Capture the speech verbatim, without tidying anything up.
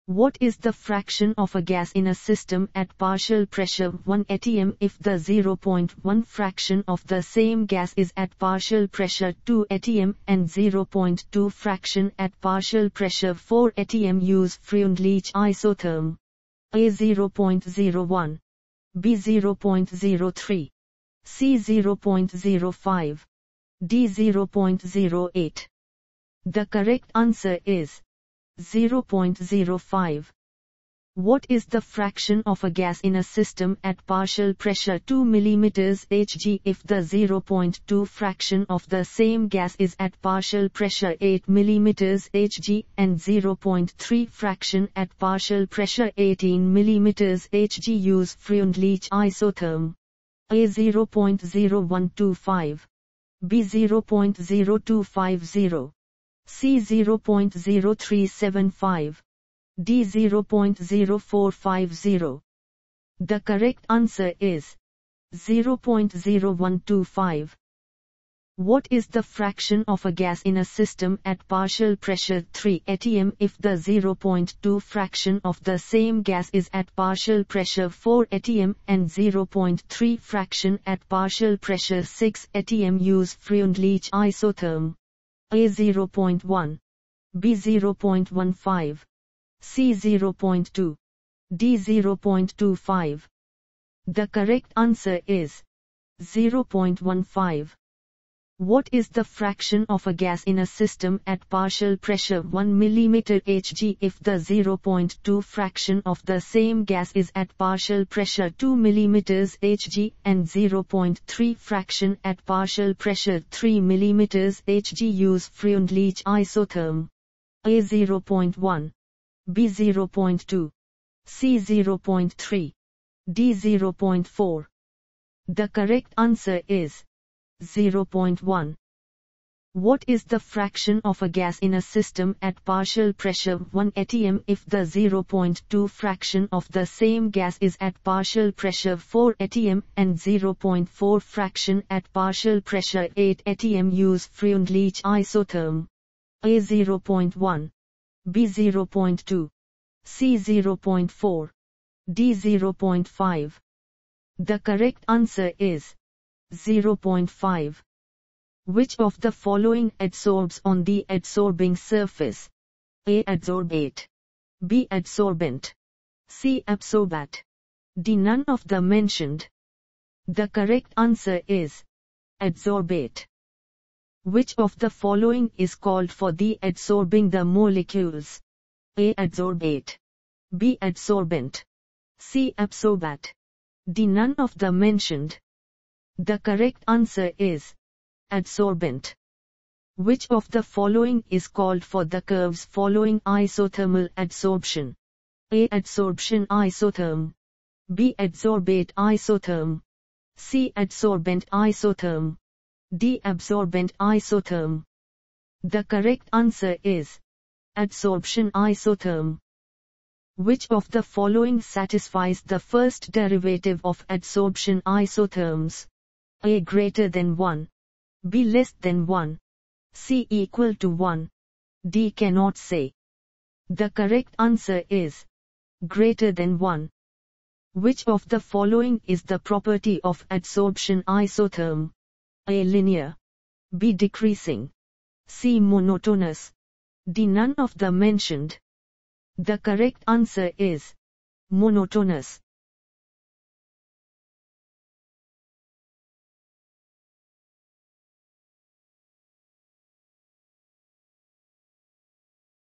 What is the fraction of a gas in a system at partial pressure one atm if the zero point one fraction of the same gas is at partial pressure two atm and zero point two fraction at partial pressure four atm? Use Freundlich isotherm. A zero point zero one, B zero point zero three, C zero point zero five, D zero point zero eight. The correct answer is zero point zero five. What is the fraction of a gas in a system at partial pressure two millimeters Hg if the zero point two fraction of the same gas is at partial pressure eight millimeters Hg and zero point three fraction at partial pressure eighteen millimeters Hg? Use Freundlich isotherm. A zero point zero one two five, B zero point zero two five zero, C zero point zero three seven five, D zero point zero four five zero. The correct answer is zero point zero one two five. What is the fraction of a gas in a system at partial pressure three atm if the zero point two fraction of the same gas is at partial pressure four atm and zero point three fraction at partial pressure six atm? Use Freundlich isotherm. A zero point one, B zero point one five, C zero point two, D zero point two five. The correct answer is zero point one five. What is the fraction of a gas in a system at partial pressure one millimeter Hg if the zero point two fraction of the same gas is at partial pressure two millimeters Hg and zero point three fraction at partial pressure three millimeters Hg? Use Freundlich isotherm. A zero point one, B zero point two, C zero point three, D zero point four. The correct answer is zero point one. What is the fraction of a gas in a system at partial pressure one atm if the zero point two fraction of the same gas is at partial pressure four atm and zero point four fraction at partial pressure eight atm? Use Freundlich isotherm. A zero point one, B zero point two, C zero point four, D zero point five. The correct answer is zero point five. Which of the following adsorbs on the adsorbing surface? A. Adsorbate, B. Adsorbent, C. Absorbat, D. None of the mentioned. The correct answer is adsorbate. Which of the following is called for the adsorbing the molecules? A. Adsorbate, B. Adsorbent, C. Absorbat, D. None of the mentioned. The correct answer is adsorbent. Which of the following is called for the curves following isothermal adsorption? A. Adsorption isotherm, B. Adsorbate isotherm, C. Adsorbent isotherm, D. Absorbent isotherm. The correct answer is adsorption isotherm. Which of the following satisfies the first derivative of adsorption isotherms? A. Greater than one, B. Less than one, C. Equal to one, D. Cannot say. The correct answer is greater than one. Which of the following is the property of adsorption isotherm? A. Linear, B. Decreasing, C. Monotonous, D. None of the mentioned. The correct answer is monotonous.